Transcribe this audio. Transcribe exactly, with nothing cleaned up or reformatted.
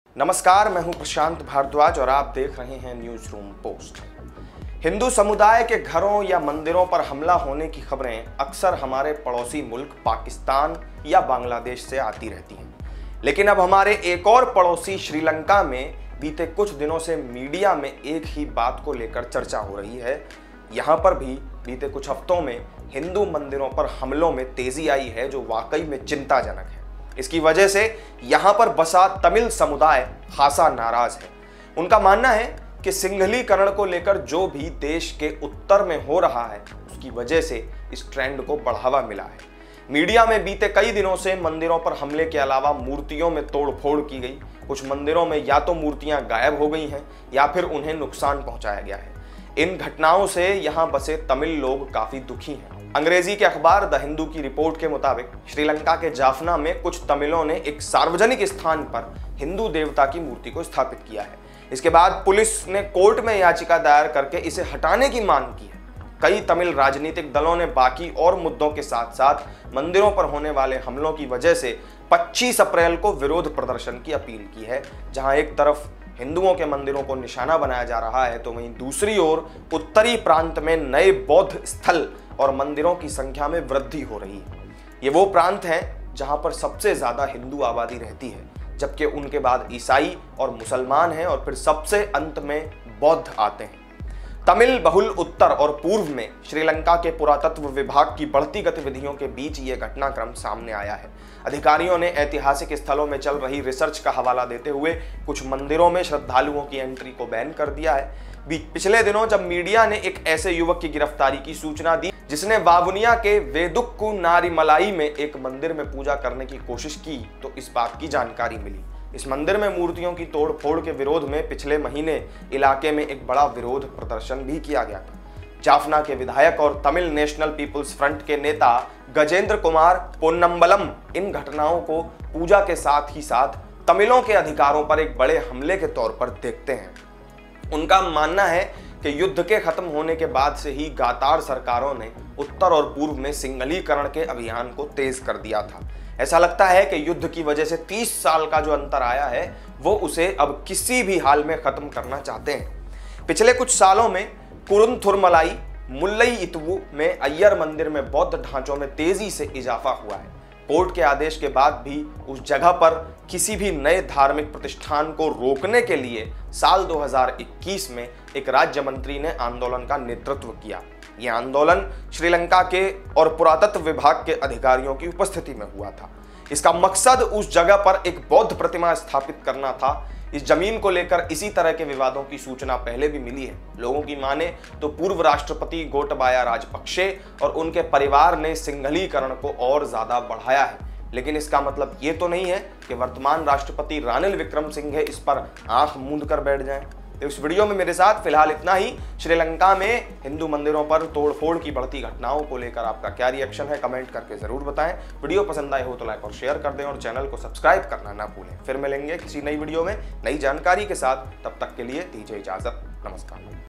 नमस्कार, मैं हूं प्रशांत भारद्वाज और आप देख रहे हैं न्यूज रूम पोस्ट। हिंदू समुदाय के घरों या मंदिरों पर हमला होने की खबरें अक्सर हमारे पड़ोसी मुल्क पाकिस्तान या बांग्लादेश से आती रहती हैं, लेकिन अब हमारे एक और पड़ोसी श्रीलंका में बीते कुछ दिनों से मीडिया में एक ही बात को लेकर चर्चा हो रही है। यहाँ पर भी बीते कुछ हफ्तों में हिंदू मंदिरों पर हमलों में तेजी आई है, जो वाकई में चिंताजनक है। इसकी वजह से यहाँ पर बसा तमिल समुदाय खासा नाराज है। उनका मानना है कि सिंघलीकरण को लेकर जो भी देश के उत्तर में हो रहा है, उसकी वजह से इस ट्रेंड को बढ़ावा मिला है। मीडिया में बीते कई दिनों से मंदिरों पर हमले के अलावा मूर्तियों में तोड़फोड़ की गई। कुछ मंदिरों में या तो मूर्तियां गायब हो गई हैं या फिर उन्हें नुकसान पहुंचाया गया है। इन घटनाओं से यहाँ बसे तमिल लोग काफी दुखी हैं। अंग्रेजी के अखबार द हिंदू की रिपोर्ट के मुताबिक श्रीलंका के जाफना में कुछ तमिलों ने एक सार्वजनिक स्थान पर हिंदू देवता की मूर्ति को स्थापित किया है। इसके बाद पुलिस ने कोर्ट में याचिका दायर करके इसे हटाने की मांग की है। कई तमिल राजनीतिक दलों ने बाकी और मुद्दों के साथ साथ मंदिरों पर होने वाले हमलों की वजह से पच्चीस अप्रैल को विरोध प्रदर्शन की अपील की है। जहां एक तरफ हिंदुओं के मंदिरों को निशाना बनाया जा रहा है, तो वहीं दूसरी ओर उत्तरी प्रांत में नए बौद्ध स्थल और मंदिरों की संख्या में वृद्धि हो रही है। ये वो प्रांत हैं जहां पर सबसे ज्यादा हिंदू आबादी रहती है, जबकि उनके बाद ईसाई और मुसलमान हैं और फिर सबसे अंत में बौद्ध आते हैं। तमिल बहुल उत्तर और पूर्व में श्रीलंका के पुरातत्व विभाग की बढ़ती गतिविधियों के बीच ये घटनाक्रम सामने आया है। अधिकारियों ने ऐतिहासिक स्थलों में चल रही रिसर्च का हवाला देते हुए कुछ मंदिरों में श्रद्धालुओं की एंट्री को बैन कर दिया है। पिछले दिनों जब मीडिया ने एक ऐसे युवक की गिरफ्तारी की सूचना दी जिसने वावुनिया के वेदुक्कु नारीमलाई में एक मंदिर में पूजा करने की कोशिश की, तो इस बात की जानकारी मिली। इस मंदिर में मूर्तियों की तोड़फोड़ के विरोध में पिछले महीने इलाके में एक बड़ा विरोध प्रदर्शन भी किया गया था। जाफना के विधायक और तमिल नेशनल पीपुल्स फ्रंट के नेता गजेंद्र कुमार पोन्नम्बलम इन घटनाओं को पूजा के साथ ही साथ तमिलों के अधिकारों पर एक बड़े हमले के तौर पर देखते हैं। उनका मानना है कि युद्ध के खत्म होने के बाद से ही गातार सरकारों ने उत्तर और पूर्व में सिंघलीकरण के अभियान को तेज कर दिया था। ऐसा लगता है कि युद्ध की वजह से तीस साल का जो अंतर आया है, वो उसे अब किसी भी हाल में खत्म करना चाहते हैं। पिछले कुछ सालों में कुरुंथुरमलाई मुल्लई इतवु में अय्यर मंदिर में बौद्ध ढांचों में तेजी से इजाफा हुआ है। कोर्ट के आदेश के बाद भी उस जगह पर किसी भी नए धार्मिक प्रतिष्ठान को रोकने के लिए साल दो हज़ार इक्कीस में एक राज्य मंत्री ने आंदोलन का नेतृत्व किया। यह आंदोलन श्रीलंका के और पुरातत्व विभाग के अधिकारियों की उपस्थिति में हुआ था। इसका मकसद उस जगह पर एक बौद्ध प्रतिमा स्थापित करना था। इस जमीन को लेकर इसी तरह के विवादों की सूचना पहले भी मिली है। लोगों की माने तो पूर्व राष्ट्रपति गोटबाया राजपक्षे और उनके परिवार ने सिंघलीकरण को और ज्यादा बढ़ाया है, लेकिन इसका मतलब ये तो नहीं है कि वर्तमान राष्ट्रपति रानिल विक्रमसिंघे इस पर आंख मूंद कर बैठ जाएं। तो इस वीडियो में मेरे साथ फिलहाल इतना ही। श्रीलंका में हिंदू मंदिरों पर तोड़फोड़ की बढ़ती घटनाओं को लेकर आपका क्या रिएक्शन है, कमेंट करके जरूर बताएं। वीडियो पसंद आए हो तो लाइक और शेयर कर दें और चैनल को सब्सक्राइब करना ना भूलें। फिर मिलेंगे किसी नई वीडियो में नई जानकारी के साथ। तब तक के लिए दीजिए इजाजत। नमस्कार।